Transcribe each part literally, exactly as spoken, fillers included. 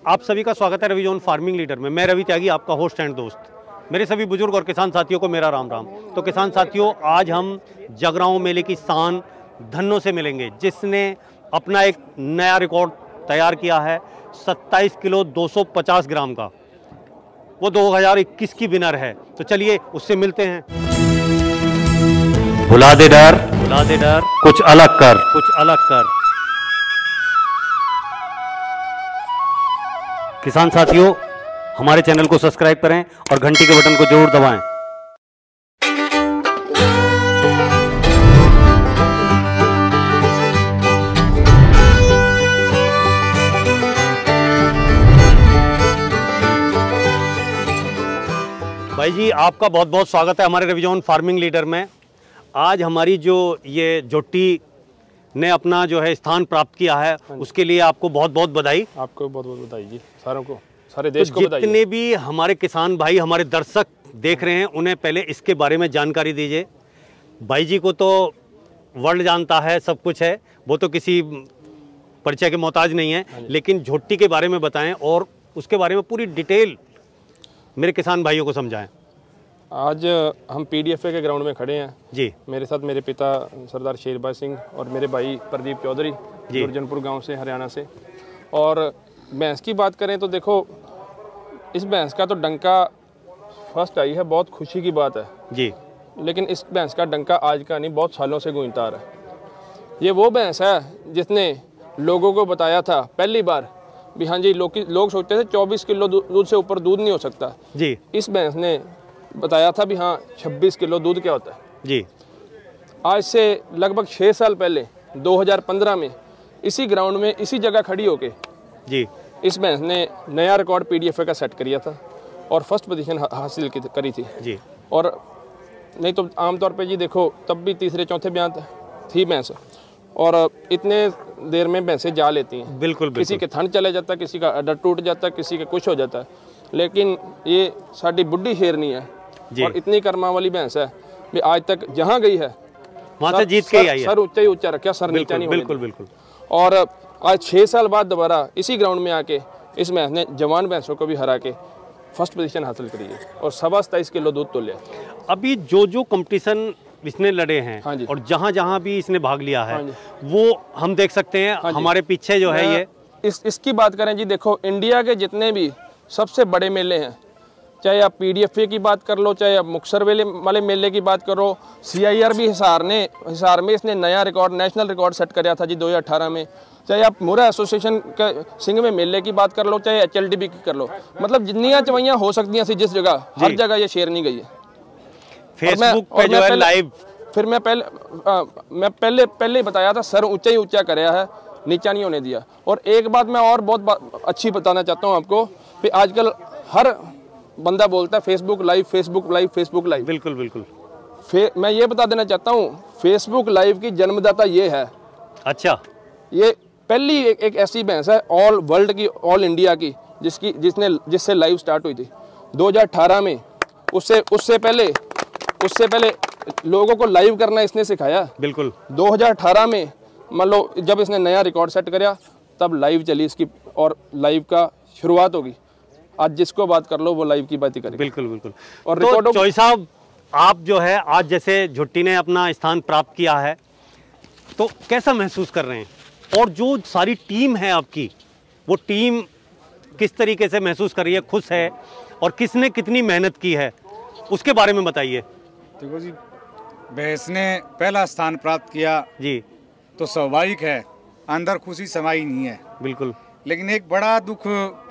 आप सभी का स्वागत है रवि जोन फार्मिंग लीडर में। मैं रवि त्यागी, आपका होस्ट एंड दोस्त। मेरे सभी बुजुर्ग और किसान साथियों को मेरा राम राम। तो किसान साथियों, आज हम जगरांव मेले की शान धन्नो से मिलेंगे, जिसने अपना एक नया रिकॉर्ड तैयार किया है सत्ताईस किलो दो सौ पचास ग्राम का। वो दो हज़ार इक्कीस की विनर है। तो चलिए उससे मिलते हैं। भुला दे डर, भुला दे डर, कुछ अलग कर। कुछ अलग कर। किसान साथियों, हमारे चैनल को सब्सक्राइब करें और घंटी के बटन को जरूर दबाएं। भाई जी, आपका बहुत बहुत स्वागत है हमारे रवि जोन फार्मिंग लीडर में। आज हमारी जो ये जोटी ने अपना जो है स्थान प्राप्त किया है, उसके लिए आपको बहुत बहुत बधाई। आपको बहुत बहुत बधाई जी, सारों को, सारे देश को बधाई। जितने भी हमारे किसान भाई, हमारे दर्शक देख रहे हैं, उन्हें पहले इसके बारे में जानकारी दीजिए। भाई जी को तो वर्ल्ड जानता है, सब कुछ है, वो तो किसी परिचय के मोहताज नहीं है, लेकिन झोटी के बारे में बताएं और उसके बारे में पूरी डिटेल मेरे किसान भाइयों को समझाएं। आज हम पीडीएफए के ग्राउंड में खड़े हैं जी। मेरे साथ मेरे पिता सरदार शेरबाज सिंह और मेरे भाई प्रदीप चौधरी दुर्जनपुर गांव से, हरियाणा से। और भैंस की बात करें तो देखो, इस भैंस का तो डंका फर्स्ट आई है, बहुत खुशी की बात है जी। लेकिन इस भैंस का डंका आज का नहीं, बहुत सालों से गूंजता आ रहा है। ये वो भैंस है जिसने लोगों को बताया था पहली बार भी हाँ जी, लोग लोग सोचते थे चौबीस किलो दूध से ऊपर दूध नहीं हो सकता जी। इस भैंस ने बताया था भी हाँ छब्बीस किलो दूध क्या होता है जी। आज से लगभग छः साल पहले दो हज़ार पंद्रह में इसी ग्राउंड में इसी जगह खड़ी होके जी इस भैंस ने नया रिकॉर्ड पीडीएफए का सेट किया था और फर्स्ट पोजीशन हासिल की करी थी जी। और नहीं तो आमतौर पे जी देखो, तब भी तीसरे चौथे बयान थी भैंस, और इतने देर में भैंसें जा लेती हैं। बिल्कुल, बिल्कुल। किसी के थन चले जाता है, किसी का अड्डा टूट जाता है, किसी का कुछ हो जाता है, लेकिन ये साड़ी बुढ़ी शेरनी है और इतनी कर्मा वाली भैंस है भी आज तक जहाँ गई है वहाँ से जीत के ही आई है। सर ऊंचा ही ऊंचा रखा, सर नीचा नहीं। बिल्कुल बिल्कुल। और आज छः साल बाद दोबारा इसी ग्राउंड में आके इस भैंस ने जवान भैंसों को भी हरा के फर्स्ट पोजीशन हासिल करी है और सवा सताईस किलो दूध तो लिया। अभी जो जो कंपटीशन इसने लड़े हैं, हाँ जी, और जहाँ जहाँ भी इसने भाग लिया है, हाँ वो हम देख सकते हैं। हाँ हमारे पीछे जो है ये इस इसकी बात करें जी, देखो इंडिया के जितने भी सबसे बड़े मेले हैं, चाहे आप पीडीएफए की बात कर लो, चाहे आप मुक्तसर वेले वाले मेले की बात करो, सीआईआर भी हिसार ने हिसार में इसने नया रिकॉर्ड, नेशनल रिकॉर्ड सेट कराया था जी दो हज़ार अठारह में। चाहे आप मुरा एसोसिएशन के सिंह में मेले की बात कर लो, चाहे एचएलडीबी की कर लो, मतलब जितनी चवैयाँ हो सकती थी जिस जगह, हर जगह ये शेरनी गई है। फेसबुक पे जो है लाइव, फिर मैं पहले आ, मैं पहले पहले ही बताया था, सर ऊंचा ही ऊंचा कराया है, नीचा नहीं होने दिया। और एक बात मैं और बहुत बात अच्छी बताना चाहता हूँ आपको कि आजकल हर बंदा बोलता है Facebook live, Facebook live, Facebook live. बिल्कुल बिल्कुल। फे, मैं ये बता देना चाहता हूँ, फेसबुक लाइव की जन्मदाता ये है। अच्छा। ये पहली एक, एक ऐसी भैंस है ऑल वर्ल्ड की, ऑल इंडिया की, जिसकी जिसने जिससे लाइव स्टार्ट हुई थी दो हज़ार अठारह में। उससे उससे पहले उससे पहले लोगों को लाइव करना इसने सिखाया। बिल्कुल। दो हज़ार अठारह में मान लो जब इसने नया रिकॉर्ड सेट कराया, तब लाइव चली इसकी और लाइव का शुरुआत होगी। आज जिसको बात कर लो वो लाइव की बात ही करेगा। बिल्कुल बिल्कुल। और तो रिकॉर्ड चौई साहब, आप जो है आज जैसे झुट्टी ने अपना स्थान प्राप्त किया है, तो कैसा महसूस कर रहे हैं? और जो सारी टीम है आपकी, वो टीम किस तरीके से महसूस कर रही है? खुश है? और किसने कितनी मेहनत की है, उसके बारे में बताइए। देखो जी, भैंस ने पहला स्थान प्राप्त किया जी, तो स्वाभाविक है, अंदर खुशी समाई नहीं है। बिल्कुल। लेकिन एक बड़ा दुख,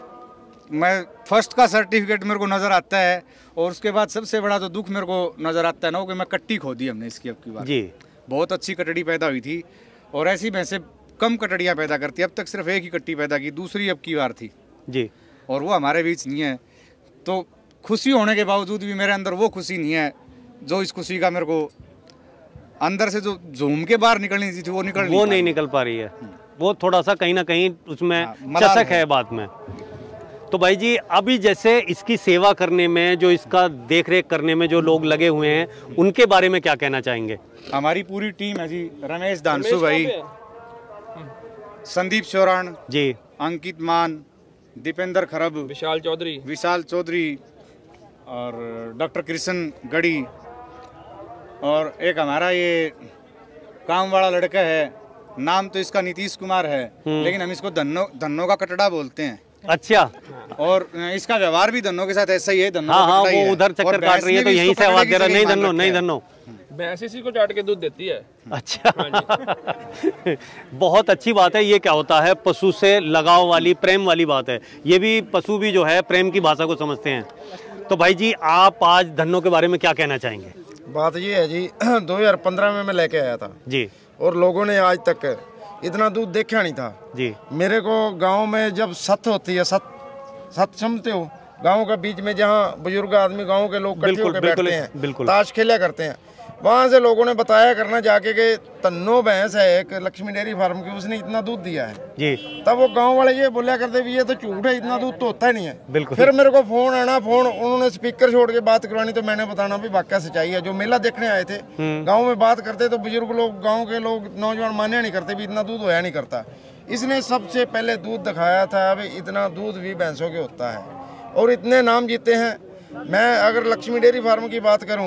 मैं फर्स्ट का सर्टिफिकेट मेरे को नज़र आता है, और उसके बाद सबसे बड़ा तो दुख मेरे को नज़र आता है ना, कि मैं कट्टी खो दी हमने इसकी। अब की बात जी, बहुत अच्छी कटड़ी पैदा हुई थी, और ऐसी भैंसें कम कटड़ियाँ पैदा करती, अब तक सिर्फ एक ही कट्टी पैदा की, दूसरी अब की बार थी जी, और वो हमारे बीच नहीं है। तो खुशी होने के बावजूद भी मेरे अंदर वो खुशी नहीं है जो इस खुशी का मेरे को अंदर से जो झूम के बाहर निकलनी थी वो निकल वो नहीं निकल पा रही है। वो थोड़ा सा कहीं ना कहीं उसमें चसक है बात में। तो भाई जी, अभी जैसे इसकी सेवा करने में, जो इसका देख रेख करने में जो लोग लगे हुए हैं, उनके बारे में क्या कहना चाहेंगे? हमारी पूरी टीम है जी, रमेश दानसू भाई, संदीप चौरान जी, अंकित मान, दीपेंद्र खरब, विशाल चौधरी, विशाल चौधरी और डॉक्टर कृष्ण गढ़ी, और एक हमारा ये काम वाला लड़का है, नाम तो इसका नीतीश कुमार है, लेकिन हम इसको धन्नो धन्नो का कटड़ा बोलते हैं। अच्छा, और इसका व्यवहार भी धन्नो के साथ ऐसा ही है। धन्नो हाँ का हाँ, कटड़ा ही वो है। उधर चक्कर और काट भैंस रही है ने तो भी यहीं इसको से आवाज पकड़ेगी दे रहा, से नहीं मान धन्नो, रखा नहीं है। धन्नो। भैंस इसी को चाट के दूध देती है। अच्छा बहुत अच्छी बात है। ये क्या होता है, पशु से लगाव वाली, प्रेम वाली बात है। ये भी पशु भी जो है प्रेम की भाषा को समझते हैं। तो भाई जी, आप आज धन्नो के बारे में क्या कहना चाहेंगे? बात ये है जी, दो हज़ार पंद्रह में मैं लेके आया था जी, और लोगों ने आज तक इतना दूध देखा नहीं था जी। मेरे को गांव में जब सत होती है, सत सत समझते हो, गांव के बीच में जहाँ बुजुर्ग आदमी, गांव के लोग इकट्ठे होकर बैठते हैं, बिल्कुल। ताश खेला करते हैं, वहाँ से लोगों ने बताया करना जाके कि तन्नो भैंस है एक लक्ष्मी डेयरी फार्म की, उसने इतना दूध दिया है जी। तब वो गांव वाले ये बोला करते भी ये तो झूठ है, इतना दूध तो होता ही नहीं है। बिल्कुल। फिर मेरे को फोन आना, फोन उन्होंने स्पीकर छोड़ के बात करवानी, तो मैंने बताना भी वाकया सच्चाई है। जो मेला देखने आए थे गांव में बात करते तो बुजुर्ग लोग, गांव के लोग, नौजवान मान्या नहीं करते भी इतना दूध होया नहीं करता। इसने सबसे पहले दूध दिखाया था, अभी इतना दूध भी भैंसों के होता है और इतने नाम जीते हैं। मैं अगर लक्ष्मी डेयरी फार्म की बात करूं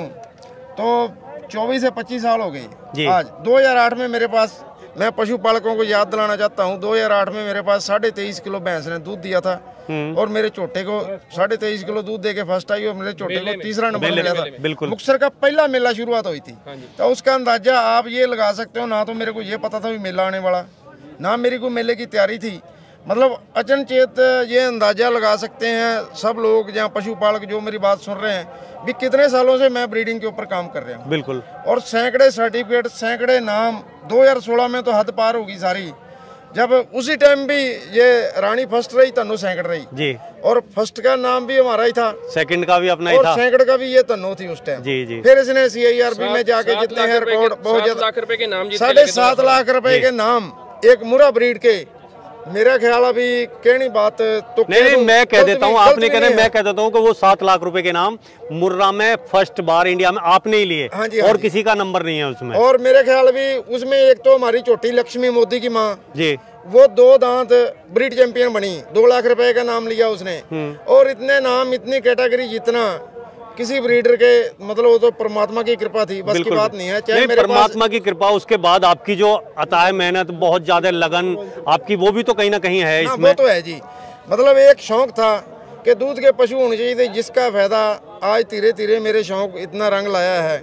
तो चौबीस से पच्चीस साल हो गई। आज दो हज़ार आठ में मेरे पास, मैं पशुपालकों को याद दिलाना चाहता हूं, दो हज़ार आठ में मेरे पास साढ़े तेईस किलो भैंस ने दूध दिया था और मेरे छोटे को साढ़े तेईस किलो दूध देके फर्स्ट आई और मेरे छोटे को तीसरा नंबर मिला था। बिल्कुल। मुक्तसर का पहला मेला शुरुआत हुई थी, तो उसका अंदाजा आप ये लगा सकते हो। ना तो मेरे को ये पता था भी मेला आने वाला, ना मेरी कोई मेले की तैयारी थी। मतलब अचनचेत ये अंदाजा लगा सकते हैं सब लोग, जहाँ पशुपालक जो मेरी बात सुन रहे हैं भी, कितने सालों से मैं ब्रीडिंग के ऊपर काम कर रहा हूँ। बिल्कुल। और सैकड़े सर्टिफिकेट, सैकड़े नाम। दो हज़ार सोलह में तो हद पार होगी सारी, जब उसी टाइम भी ये रानी फर्स्ट रही, तन्नो सैकड़ रही जी, और फर्स्ट का नाम भी हमारा ही था, सेकंड का भी अपना ही और था, सैकड़ का भी ये तन्नो थी उस टाइम। जी जी। फिर इसने सी आई आर बी में जाके जितने हैं रिकॉर्ड, बहुत ज्यादा, साढ़े सात लाख रुपए के नाम एक मुरा ब्रीड के। मेरा ख्याल अभी कहनी बात तो नहीं नहीं, मैं कह देता हूँ, आपने कहना, मैं कह देता हूँ कि वो सात लाख रुपए के नाम मुर्रा में फर्स्ट बार इंडिया में आपने ही लिए। हाँ जी, और हाँ किसी का नंबर नहीं है उसमें। और मेरे ख्याल भी उसमें एक तो हमारी छोटी लक्ष्मी मोदी की माँ जी, वो दो दांत ब्रीड चैंपियन बनी, दो लाख रुपए का नाम लिया उसने। और इतने नाम, इतनी कैटेगरी जितना किसी ब्रीडर के, मतलब वो तो परमात्मा की कृपा थी, बस की बात नहीं है। चाहे मेरे परमात्मा की कृपा, उसके बाद आपकी जो अताए मेहनत, बहुत ज्यादा लगन आपकी, वो भी तो कहीं ना कहीं है इसमें। वो तो है जी। मतलब एक शौक था कि दूध के पशु होने चाहिए, जिसका फायदा आज धीरे धीरे मेरे शौक इतना रंग लाया है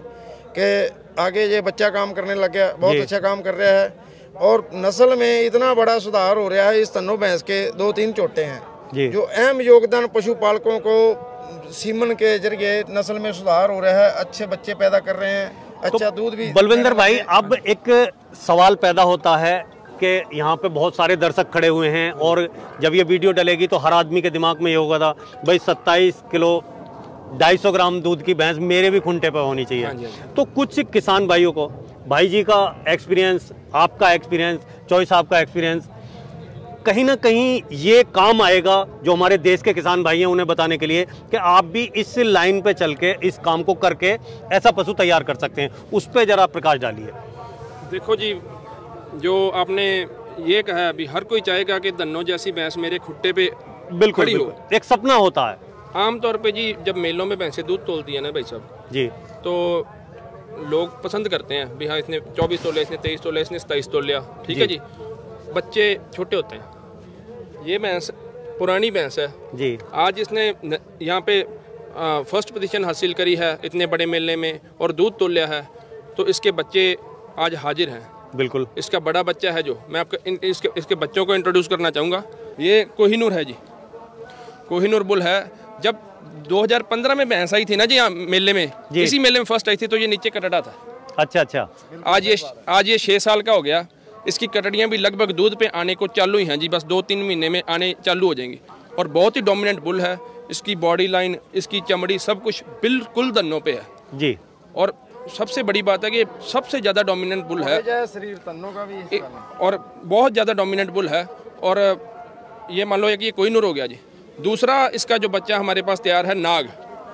कि आगे ये बच्चा काम करने लग गया, बहुत अच्छा काम कर रहा है। और नस्ल में इतना बड़ा सुधार हो रहा है। इस तन्नो भैंस के दो तीन चोटे हैं जो अहम योगदान पशुपालकों को, सीमन के जरिए नस्ल में सुधार हो रहा है, अच्छे बच्चे पैदा कर रहे हैं, अच्छा तो दूध भी। बलविंदर भाई, अब एक सवाल पैदा होता है कि यहाँ पे बहुत सारे दर्शक खड़े हुए हैं और जब ये वीडियो डलेगी तो हर आदमी के दिमाग में ये होगा था, भाई सत्ताईस किलो ढाई सौ ग्राम दूध की भैंस मेरे भी खुंटे पे होनी चाहिए। हाँ जी, हाँ जी। तो कुछ किसान भाइयों को, भाई जी का एक्सपीरियंस, आपका एक्सपीरियंस, चॉइस साहब का एक्सपीरियंस, कहीं ना कहीं ये काम आएगा जो हमारे देश के किसान भाई हैं, उन्हें बताने के लिए कि आप भी इस लाइन पे चल के, इस काम को करके ऐसा पशु तैयार कर सकते हैं। उस पर जरा प्रकाश डालिए। देखो जी, जो आपने ये कहा अभी, हर कोई चाहेगा कि धन्नो जैसी भैंस मेरे खुट्टे पे बिल्कुल, खड़ी हो। एक सपना होता है। आमतौर पे जी, जब मेलों में भैंसें दूध तोलती है ना भाई साहब जी, तो लोग पसंद करते हैं भी हाँ इसने चौबीस तोले, इसने तेईस तोले, इसने सताईस तोल लिया, ठीक है जी। बच्चे छोटे होते हैं। ये भैंस पुरानी भैंस है जी। आज इसने यहाँ पे आ, फर्स्ट पोजीशन हासिल करी है इतने बड़े मेले में और दूध तोलिया है, तो इसके बच्चे आज हाजिर हैं। बिल्कुल। इसका बड़ा बच्चा है जो मैं आपको इन, इसके इसके बच्चों को इंट्रोड्यूस करना चाहूँगा। ये कोहिनूर है जी, कोहिनूर बुल है। जब दो हज़ार पंद्रह में भैंस आई थी ना जी यहाँ मेले में, इसी मेले में फर्स्ट आई थी, तो ये नीचे कटड़ा था। अच्छा अच्छा। आज ये आज ये छः साल का हो गया। इसकी कटड़ियाँ भी लगभग दूध पे आने को चालू ही हैं जी, बस दो तीन महीने में आने चालू हो जाएंगी। और बहुत ही डोमिनेंट बुल है। इसकी बॉडी लाइन, इसकी चमड़ी, सब कुछ बिल्कुल धन्नों पे है जी। और सबसे बड़ी बात है कि सबसे ज़्यादा डोमिनेंट बुल है, शरीर तन्नों का भी, और बहुत ज़्यादा डोमिनेंट बुल है। और ये मान लो कि ये कोहिनूर हो गया जी। दूसरा इसका जो बच्चा हमारे पास तैयार है, नाग।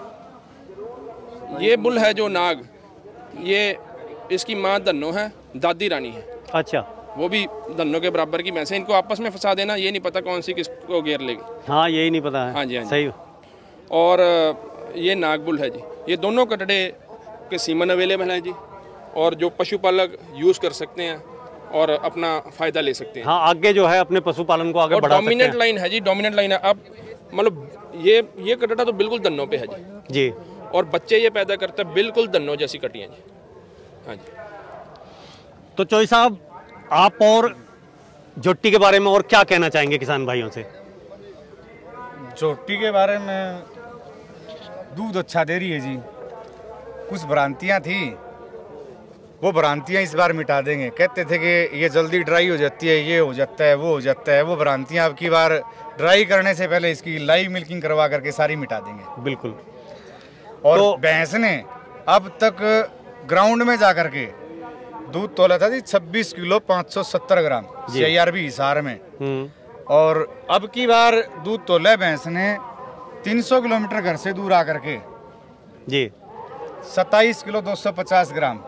ये बुल है जो नाग, ये इसकी माँ धन्नो है, दादी रानी है। अच्छा। वो भी धन्नों के बराबर की भैंस है। इनको आपस में फंसा देना, ये नहीं पता कौन सी किसको घेर लेगी। हाँ, यही नहीं पता है। हाँ जी, हाँ जी। सही। और ये नागबुल है जी, ये दोनों कटड़े के सीमन अवेलेबल हैं जी, और जो पशुपालक यूज़ कर सकते हैं और अपना फ़ायदा ले सकते हैं। हाँ, आगे जो है अपने पशुपालन को आगे और बढ़ा सकते डोमिनेंट हैं। लाइन है जी, डोमिनेंट लाइन है। अब मतलब ये ये कटड़ा तो बिल्कुल धन्नों पे है जी जी। और बच्चे ये पैदा करते हैं बिल्कुल धन्नों जैसी कटियाँ जी। हाँ जी। तो चोई साहब, आप और जोटी के बारे में और क्या कहना चाहेंगे किसान भाइयों से? चोटी के बारे में दूध अच्छा दे रही है जी। कुछ भ्रांतियां थी, वो भ्रांतियां इस बार मिटा देंगे। कहते थे कि ये जल्दी ड्राई हो जाती है, ये हो जाता है, वो हो जाता है। वो भ्रांतियां अब की बार ड्राई करने से पहले इसकी लाइव मिल्किंग करवा करके सारी मिटा देंगे। बिल्कुल। और तो भैंस ने अब तक ग्राउंड में जा करके दूध तोला था जी छब्बीस किलो पाँच सौ सत्तर gram C I R B Hisar में। और अब की बार दूध तोला भैंस ने तीन सौ किलोमीटर घर से दूर आकर के जी सत्ताईस किलो दो सौ पचास ग्राम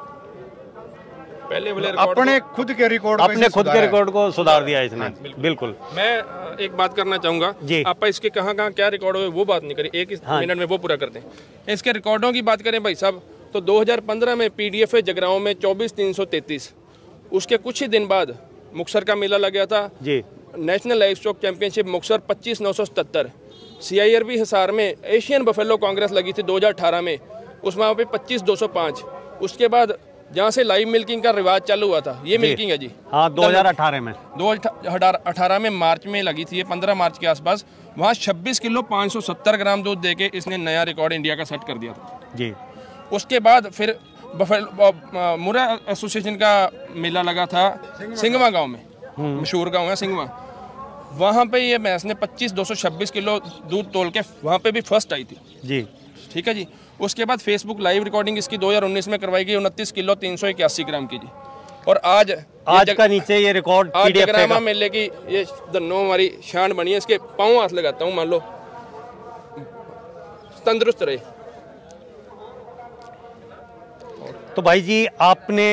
पहले वाले अपने खुद के रिकॉर्ड अपने खुद के रिकॉर्ड को सुधार दिया इसने। बिल्कुल। मैं एक बात करना चाहूंगा जी। आप इसके कहाँ कहाँ क्या रिकॉर्ड हुए वो बात नहीं करें, एक हाँ। मिनट में वो पूरा करते हैं। इसके रिकॉर्डों की बात करें भाई साहब, तो दो हज़ार पंद्रह में पीडीएफ जगराओं में चौबीस तीन सौ तैंतीस, उसके कुछ ही दिन बाद मुक्तसर का मेला लग गया था जी। National life stock championship Muktsar पच्चीस नौ सौ सतहत्तर। C I R B Hisar में एशियन बफेलो कांग्रेस लगी थी दो हज़ार अठारह में, उसमें वहाँ पे पच्चीस दो सौ पाँच। उसके बाद जहाँ से लाइव मिल्किंग का रिवाज चालू हुआ था, ये मिल्किंग है जी। हाँ, दो हज़ार अठारह में दो हज़ार अठारह में मार्च में लगी थी, ये पंद्रह मार्च के आसपास। वहाँ छब्बीस किलो पाँच सौ सत्तर ग्राम दूध देके इसने नया रिकॉर्ड इंडिया का सेट कर दिया था जी। उसके बाद फिर बफेलो मुरा एसोसिएशन का मेला लगा था सिंगवा गांव में, मशहूर गांव है सिंगवा। वहाँ पे ये भैंस ने पच्चीस दो सौ छब्बीस किलो दूध तोल के वहाँ पे भी फर्स्ट आई थी जी। ठीक है जी। उसके बाद फेसबुक लाइव रिकॉर्डिंग इसकी दो हज़ार उन्नीस में करवाई गई उनतीस किलो तीन सौ इक्यासी ग्राम की जी। और आज आज का नीचे ये रिकॉर्ड आज पीडीएफ जगरामा मेले की ये धन्नो हमारी शान बनी है। इसके पाँव हाथ लगाता हूँ, मान लो तंदुरुस्त रहे। तो भाई जी, आपने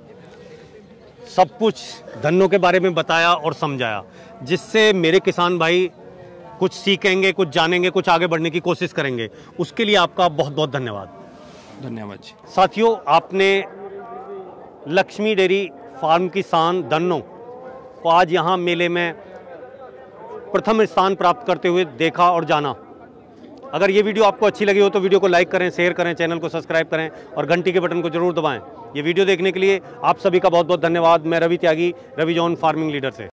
सब कुछ धन्नों के बारे में बताया और समझाया, जिससे मेरे किसान भाई कुछ सीखेंगे, कुछ जानेंगे, कुछ आगे बढ़ने की कोशिश करेंगे। उसके लिए आपका बहुत बहुत धन्यवाद। धन्यवाद जी। साथियों, आपने लक्ष्मी डेयरी फार्म की शान धन्नों को आज यहाँ मेले में प्रथम स्थान प्राप्त करते हुए देखा और जाना। अगर ये वीडियो आपको अच्छी लगी हो तो वीडियो को लाइक करें, शेयर करें, चैनल को सब्सक्राइब करें और घंटी के बटन को जरूर दबाएं। ये वीडियो देखने के लिए आप सभी का बहुत बहुत धन्यवाद। मैं Ravi Tyagi, Ravi John farming leader से।